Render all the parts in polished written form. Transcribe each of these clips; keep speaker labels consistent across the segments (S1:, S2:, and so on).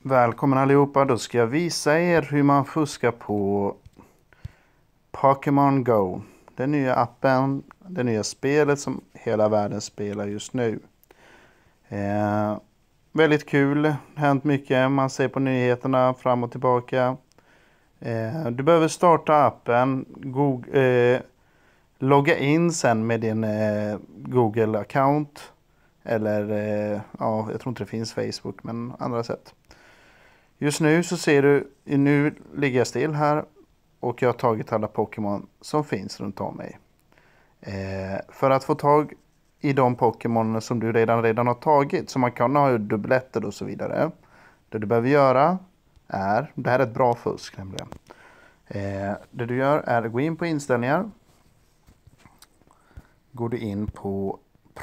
S1: Välkommen allihopa, då ska jag visa er hur man fuskar på Pokémon Go. Den nya appen, det nya spelet som hela världen spelar just nu. Väldigt kul, hänt mycket, man ser på nyheterna fram och tillbaka. Du behöver starta appen, logga in sen med din Google-account. Eller, jag tror inte det finns Facebook, men andra sätt. Just nu så ser du, nu ligger jag still här och jag har tagit alla Pokémon som finns runt om mig. För att få tag i de Pokémon som du redan har tagit, så man kan ha dubbletter och så vidare. Det du behöver göra är, det här är ett bra fusk nämligen. Det du gör är att gå in på inställningar. Går du in på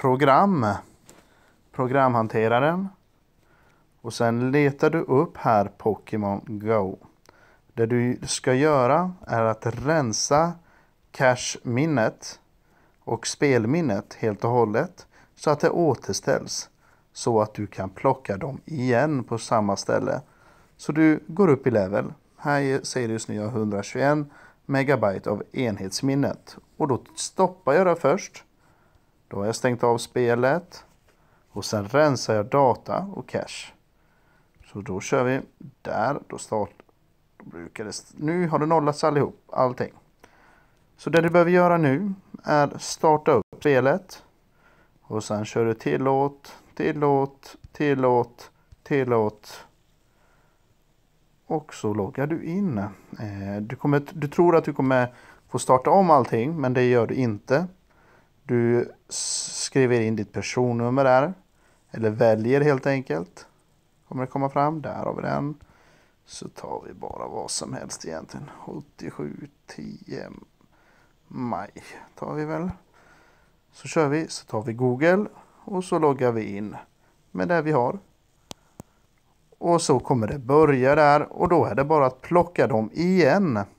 S1: programhanteraren. Och sen letar du upp här Pokémon Go. Det du ska göra är att rensa cache-minnet och spelminnet helt och hållet. Så att det återställs. Så att du kan plocka dem igen på samma ställe. Så du går upp i level. Här säger det just nu jag har 121 megabyte av enhetsminnet. Och då stoppar jag det först. Då har jag stängt av spelet. Och sen rensar jag data och cache. Så då kör vi där, då brukar det, nu har det nollats allting. Så det du behöver göra nu är starta upp spelet. Och sen kör du tillåt. Och så loggar du in. Du tror att du kommer få starta om allting, men det gör du inte. Du skriver in ditt personnummer där. Eller väljer helt enkelt. Kommer det komma fram? Där har vi den. Så tar vi bara vad som helst egentligen. 8710 maj tar vi väl. Så kör vi. Så tar vi Google. Och så loggar vi in med det vi har. Och så kommer det börja där. Och då är det bara att plocka dem igen.